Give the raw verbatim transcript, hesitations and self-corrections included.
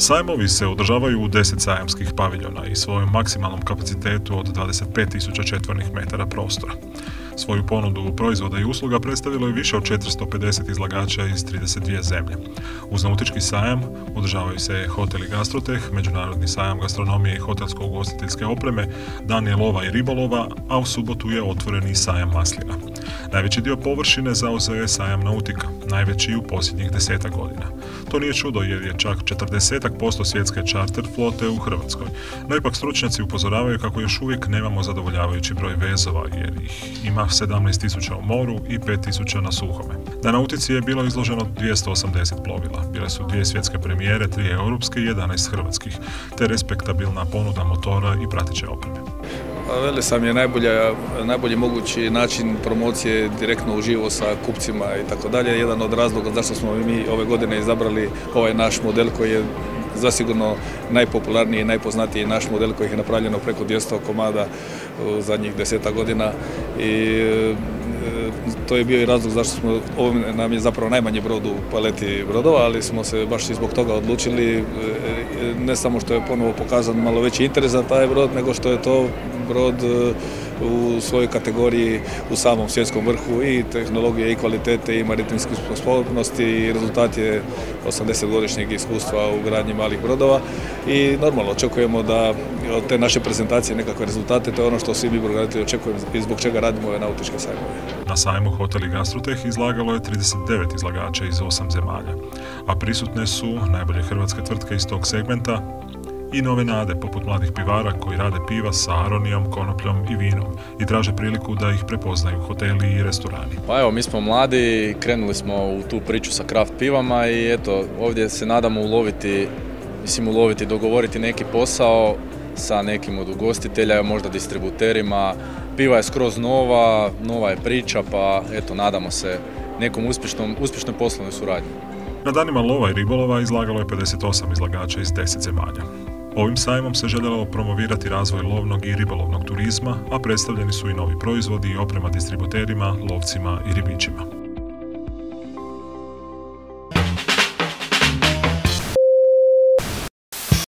Sajmovi se održavaju u deset sajamskih paviljona i svojom maksimalnom kapacitetu od dvadeset pet tisuća četvornih metara prostora. Svoju ponudu proizvoda i usluga predstavilo je više od četiristo pedeset izlagača iz trideset dvije zemlje. Uz nautički sajam održavaju se Hotel i Gastroteh, Međunarodni sajam gastronomije i hotelsko-ugostiteljske opreme, dani lova i ribolova, a u subotu je otvoreni sajam maslina. Najveći dio površine zauzeo je sajam nautika, najveći u posljednjih desetak godina. To nije čudo jer je čak četrdeset posto svjetske čarter flote u Hrvatskoj, no ipak stručnjaci upozoravaju kako još uvijek nemamo zadovoljavajući broj vezova jer ih ima sedamnaest tisuća u moru i pet tisuća na suhome. Na nautici je bilo izloženo dvjesto osamdeset plovila. Bile su dvije svjetske premijere, tri europske i jedanaest hrvatskih, te respektabilna ponuda motora i prateće opreme. Veli sam je najbolja, najbolji mogući način promocije direktno uživo sa kupcima i tako dalje. Jedan od razloga zašto smo mi ove godine izabrali ovaj naš model koji je zasigurno najpopularniji i najpoznatiji naš model koji je napravljeno preko dvjesto komada u zadnjih deseta godina i to je bio i razlog zašto smo, ovo nam je zapravo najmanji brod u paleti brodova, ali smo se baš i zbog toga odlučili, ne samo što je ponovo pokazan malo veći interes za taj brod, nego što je to brod u svojoj kategoriji u samom svjetskom vrhu i tehnologije i kvalitete i maritimske sposobnosti i rezultat je osamdesetgodišnjeg iskustva u gradnji malih brodova i normalno očekujemo da od te naše prezentacije nekakve rezultate, to je ono što svi mi brodograditelji očekujemo i zbog čega radimo ove nautičke sajmove. Na sajmu Hotel i Gastroteh izlagalo je trideset devet izlagača iz osam zemalja, a prisutne su najbolje hrvatske tvrtke iz tog segmenta i nove nade, poput mladih pivara koji rade piva sa aronijom, konopljom i vinom i traže priliku da ih prepoznaju hoteli i restorani. Pa evo, mi smo mladi, krenuli smo u tu priču sa kraft pivama i eto, ovdje se nadamo uloviti, mislim uloviti, dogovoriti neki posao sa nekim od ugostitelja, možda distributerima. Piva je skroz nova, nova je priča, pa eto, nadamo se nekom uspješnom, uspješnoj poslovnoj suradnji. Na danima lova i ribolova izlagalo je pedeset osam izlagača iz deset zemalja. Ovim sajmom se željelo promovirati razvoj lovnog i ribolovnog turizma, a predstavljeni su i novi proizvodi i oprema distributerima, lovcima i ribičima.